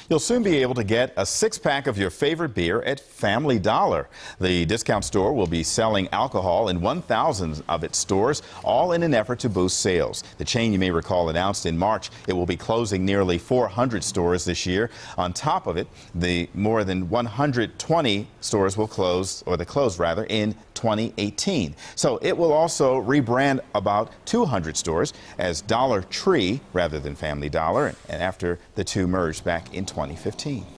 You'll soon be able to get a six-pack of your favorite beer at Family Dollar. The discount store will be selling alcohol in 1,000 of its stores, all in an effort to boost sales. The chain, you may recall, announced in March it will be closing nearly 400 stores this year. On top of it, the more than 120 stores will close, or they closed rather, in 2018. So it will also rebrand about 200 stores as Dollar Tree rather than Family Dollar, and after the two merged back in 2015.